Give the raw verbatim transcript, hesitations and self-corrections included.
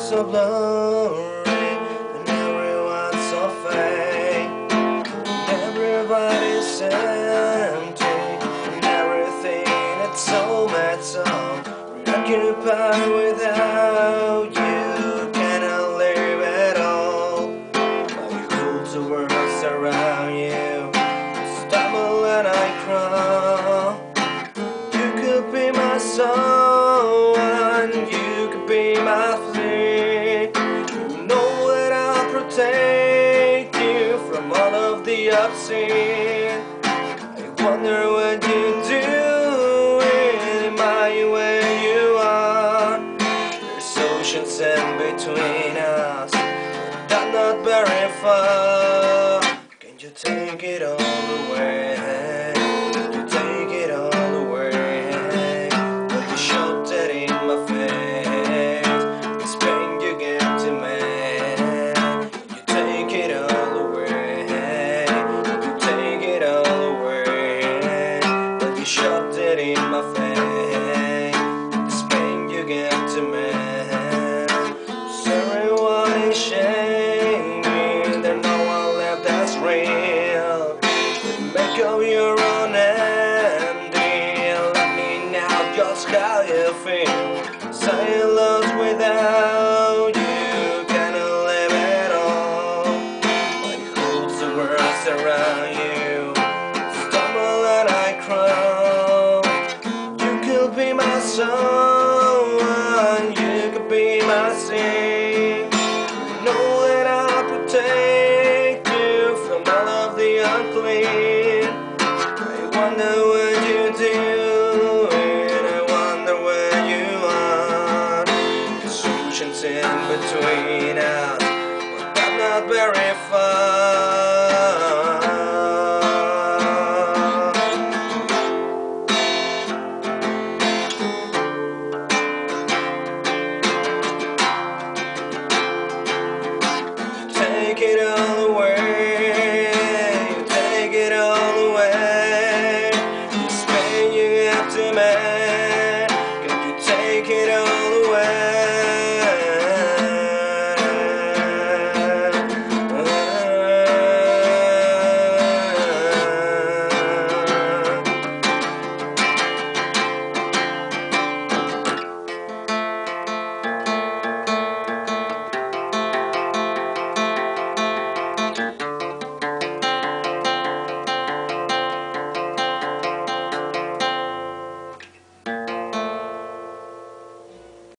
so blurry, and everyone's so fake, and everybody's empty, and everything that's so messed up, preoccupied without you, cannot live at all. But you hold the world around you, stumble and I crawl. You could be my someone, you could be my flea. You know that I'll protect you from all of the obscene. I wonder what you do, am I where you are? There's oceans in between us, but I'm not very far. Can you take it all away? Can you take it all away? Will you shove that in my face? This pain you give to me. Can you take it all away? Can you take it all away? Will you shove that in my face? This pain you give to me. So everyone is shaming, there's no one left that's real. Make up your own ending. Let me know just how you feel. Say you lost without you, cannot live at all. Like holds the world around you, stumble and I crawl. You could be my someone, you could be my sin. You know that I'll protect you from all of the unclean. I wonder what you do, and I wonder where you are. There's oceans in between us, but I'm not very far.